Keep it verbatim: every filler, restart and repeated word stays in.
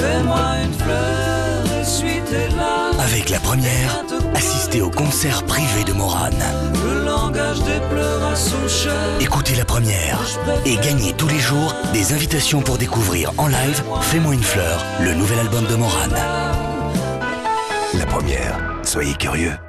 Fais-moi une fleur, essuie tes larmes. Avec la première, assistez au concert privé de Morane. Le langage des pleurs à son chef. Écoutez la première et gagnez tous les jours des invitations pour découvrir en live Fais-moi une fleur, le nouvel album de Morane. La première, soyez curieux.